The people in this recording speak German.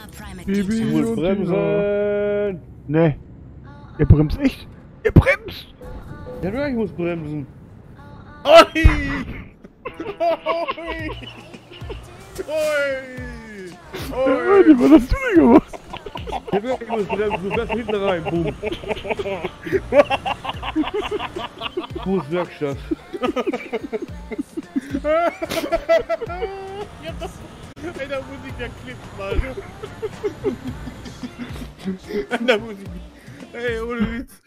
Bibi Ich muss und bremsen. Ne. Ihr bremst echt? Ihr bremst! Ja, du, ich muss bremsen. Oi! Oi! Oi! Die was hast du denn gemacht? Ja, du, ich muss bremsen, du fährst hinten rein. Boom. Fußwerkstatt. Ich hab das... Ey, da muss ich ja klippen, Mann. Da muss ich... Ey, ohne Witz.